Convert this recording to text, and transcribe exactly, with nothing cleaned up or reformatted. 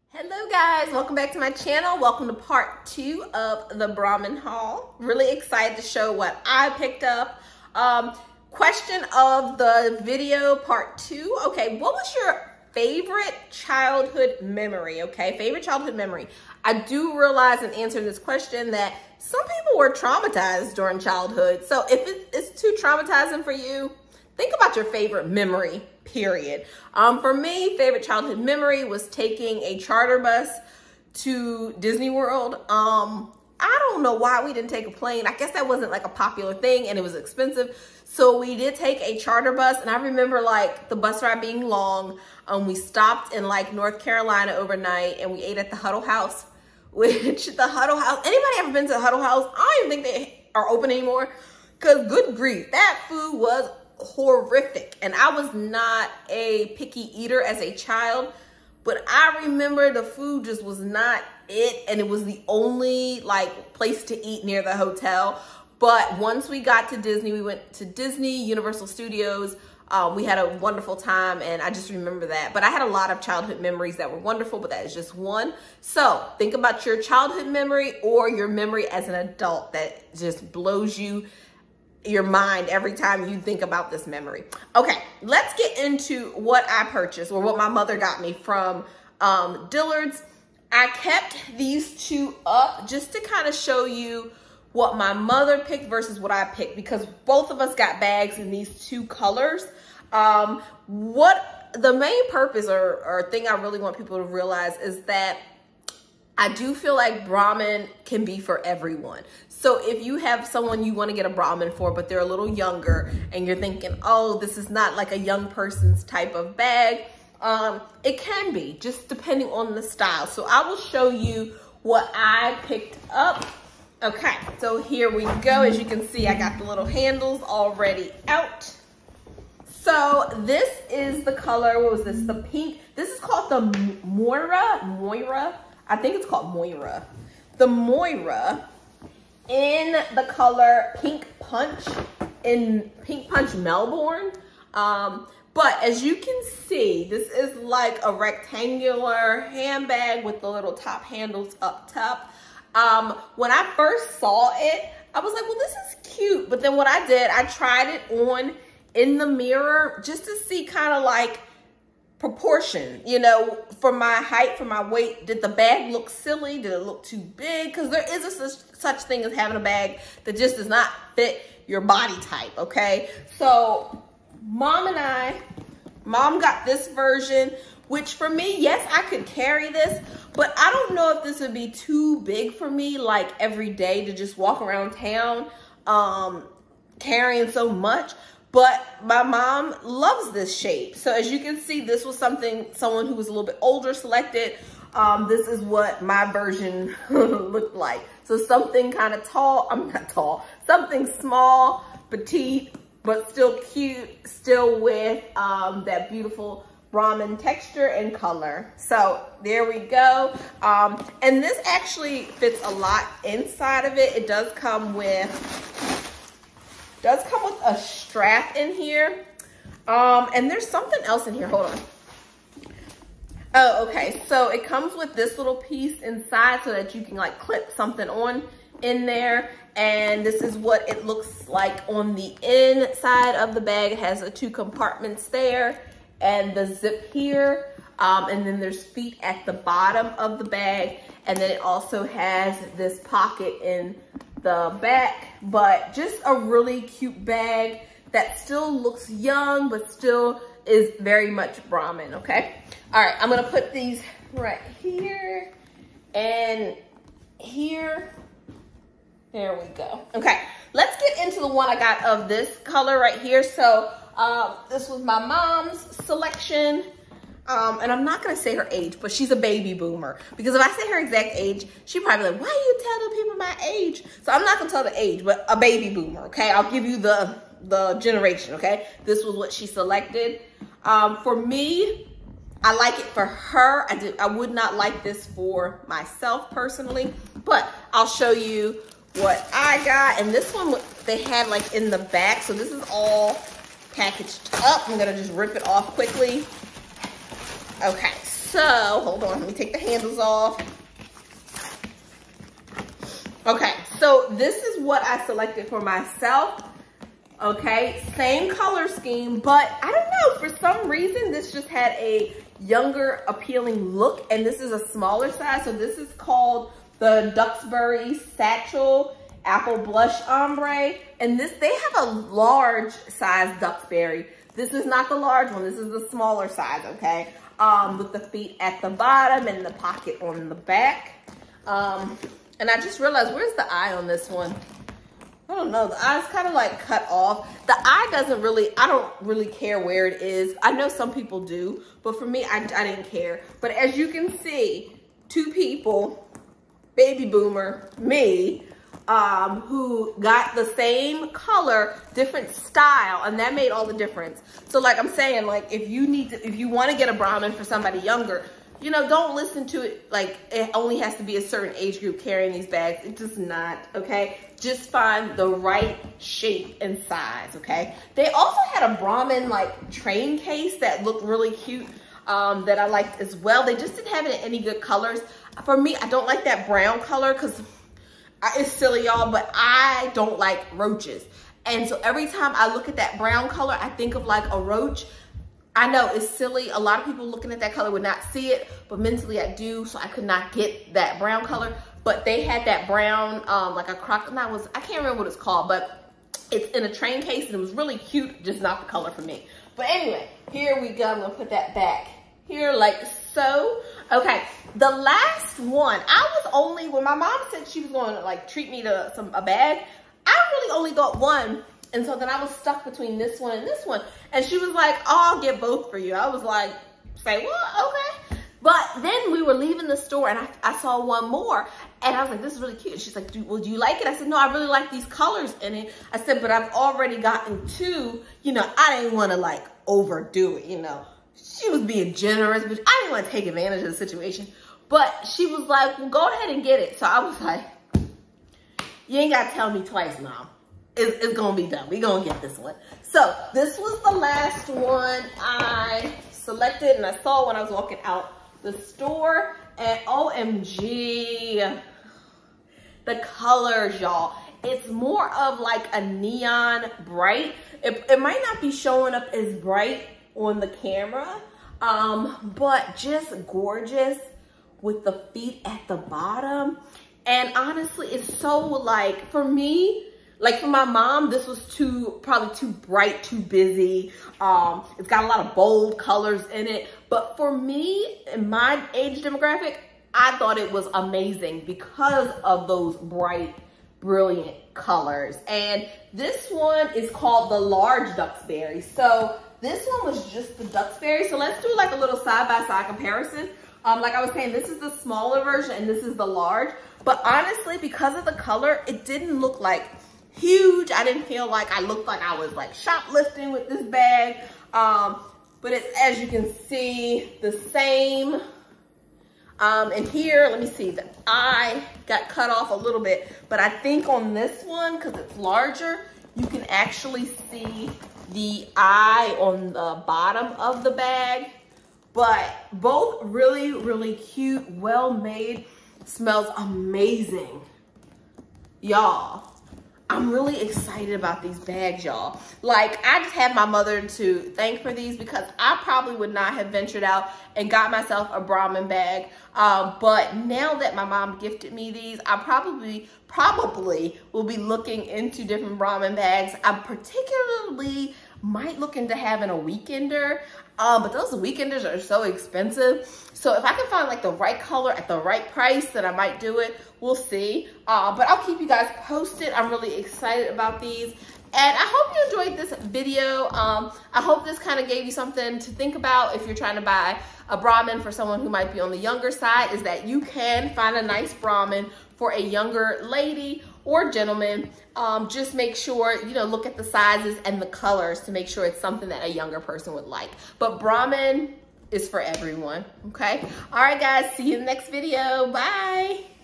Hello guys, welcome back to my channel. Welcome to part two of the Brahmin haul. Really excited to show what I picked up. Um, question of the video part two. Okay, what was your favorite childhood memory? Okay, favorite childhood memory. I do realize in answering this question that some people were traumatized during childhood. So if it, it's too traumatizing for you, think about your favorite memory, period. Um, for me, favorite childhood memory was taking a charter bus to Disney World. Um, I don't know why we didn't take a plane. I guess that wasn't like a popular thing and it was expensive. So we did take a charter bus, and I remember like the bus ride being long. Um, we stopped in like North Carolina overnight and we ate at the Huddle House, which the Huddle House, anybody ever been to the Huddle House? I don't even think they are open anymore, because good grief, that food was horrific. And I was not a picky eater as a child, but I remember the food just was not it, and it was the only like place to eat near the hotel. But once we got to Disney, we went to Disney, Universal Studios. Um, we had a wonderful time, and I just remember that. But I had a lot of childhood memories that were wonderful, but that is just one. So think about your childhood memory or your memory as an adult that just blows you your mind every time you think about this memory. Okay, let's get into what I purchased, or what my mother got me from um, Dillard's. I kept these two up just to kind of show you what my mother picked versus what I picked, because both of us got bags in these two colors. Um, what the main purpose or, or thing I really want people to realize is that I do feel like Brahmin can be for everyone. So if you have someone you want to get a Brahmin for, but they're a little younger and you're thinking, oh, this is not like a young person's type of bag, um, it can be, just depending on the style. So I will show you what I picked up. Okay, so here we go. As you can see, I got the little handles already out. So this is the color, what was this? The pink. This is called the Moira, Moira. I think it's called Moira. The Moira in the color Pink Punch, in Pink Punch Melbourne. Um, but as you can see, this is like a rectangular handbag with the little top handles up top. Um, when I first saw it, I was like, well, this is cute. But then what I did, I tried it on in the mirror just to see kind of like proportion, you know, for my height, for my weight. Did the bag look silly? Did it look too big? Because there is a such, such thing as having a bag that just does not fit your body type, okay? So mom and I, mom got this version, which for me, yes, I could carry this, but I don't know if this would be too big for me, like every day to just walk around town um, carrying so much. But my mom loves this shape. So as you can see, this was something someone who was a little bit older selected. Um, this is what my version looked like. So something kind of tall, I'm not tall, something small, petite, but still cute, still with um, that beautiful Brahmin texture and color. So there we go. Um, and this actually fits a lot inside of it. It does come with does come with a strap in here. Um, and there's something else in here. Hold on. Oh, okay. So it comes with this little piece inside so that you can like clip something on in there. And this is what it looks like on the inside of the bag. It has the two compartments there and the zip here. Um, and then there's feet at the bottom of the bag. And then it also has this pocket in the back, but just a really cute bag that still looks young, but still is very much Brahmin, okay? All right, I'm gonna put these right here and here. There we go. Okay, let's get into the one I got of this color right here. So um, this was my mom's selection. Um, and I'm not gonna say her age, but she's a baby boomer. Because if I say her exact age, she'd probably be like, why are you telling people my age? So I'm not gonna tell the age, but a baby boomer, okay? I'll give you the, the generation, okay? This was what she selected. Um, for me, I like it for her. I, did, I would not like this for myself personally, but I'll show you what I got. And this one, they had like in the back. So this is all packaged up. I'm gonna just rip it off quickly. Okay, so hold on, let me take the handles off. Okay, so this is what I selected for myself. Okay, same color scheme, but I don't know, for some reason, this just had a younger appealing look, and this is a smaller size. So this is called the Duxbury Satchel Apple Blush Ombre, and this, they have a large size Duxbury. This is not the large one, this is the smaller size, okay? Um, with the feet at the bottom and the pocket on the back. Um, and I just realized, where's the eye on this one? I don't know, the eye's kind of like cut off. The eye doesn't really, I don't really care where it is. I know some people do, but for me, I, I didn't care. But as you can see, two people, baby boomer, me, um, who got the same color, different style, and that made all the difference. So like I'm saying, like if you need to, if you want to get a Brahmin for somebody younger, you know, don't listen to it like it only has to be a certain age group carrying these bags. It does not, okay? Just find the right shape and size, okay? They also had a Brahmin like train case that looked really cute um, that I liked as well. They just didn't have it in any good colors. For me, I don't like that brown color because it's silly, y'all, but I don't like roaches. And so every time I look at that brown color, I think of like a roach. I know it's silly. A lot of people looking at that color would not see it, but mentally I do, so I could not get that brown color. But they had that brown, um, like a crocodile was, I can't remember what it's called, but it's in a train case and it was really cute, just not the color for me. But anyway, here we go. I'm gonna put that back here like so. Okay, the last one, I was only, when my mom said she was gonna like treat me to some a bag, I really only got one. And so then I was stuck between this one and this one. And she was like, oh, I'll get both for you. I was like, say what? Okay. But then we were leaving the store and I, I saw one more. And I was like, this is really cute. And she's like, do, well, do you like it? I said, no, I really like these colors in it. I said, but I've already gotten two. You know, I didn't want to like overdo it, you know. She was being generous, but I didn't want to take advantage of the situation. But she was like, well, go ahead and get it. So I was like, you ain't got to tell me twice, Mom. It's, it's gonna be done. We gonna get this one. So this was the last one I selected and I saw when I was walking out the store, and O M G, the colors, y'all. It's more of like a neon bright. It, it might not be showing up as bright on the camera, um, but just gorgeous with the feet at the bottom. And honestly, it's so like, for me, like for my mom, this was too, probably too bright, too busy. Um, it's got a lot of bold colors in it. But for me, in my age demographic, I thought it was amazing because of those bright, brilliant colors. And this one is called the large Duxbury. So this one was just the Duxbury. So let's do like a little side-by-side comparison. Um, like I was saying, this is the smaller version and this is the large. But honestly, because of the color, it didn't look like huge. I didn't feel like I looked like I was like shoplifting with this bag. Um, but it's, as you can see, the same. Um, and here, let me see, the eye got cut off a little bit, but I think on this one, because it's larger, you can actually see the eye on the bottom of the bag. But both really, really cute, well made, smells amazing. Y'all, I'm really excited about these bags, y'all. Like, I just have my mother to thank for these because I probably would not have ventured out and got myself a Brahmin bag. Um, but now that my mom gifted me these, I probably, probably will be looking into different Brahmin bags. I particularly might look into having a weekender, um, but those weekenders are so expensive. So if I can find like the right color at the right price, then I might do it. We'll see. Uh, but I'll keep you guys posted. I'm really excited about these. And I hope you enjoyed this video. Um, I hope this kind of gave you something to think about if you're trying to buy a Brahmin for someone who might be on the younger side, is that you can find a nice Brahmin for a younger lady or gentleman. Um, just make sure, you know, look at the sizes and the colors to make sure it's something that a younger person would like. But Brahmin is for everyone, okay? All right, guys, see you in the next video. Bye.